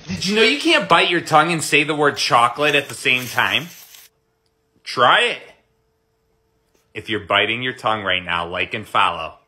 Did you know you can't bite your tongue and say the word chocolate at the same time? Try it. If you're biting your tongue right now, like and follow.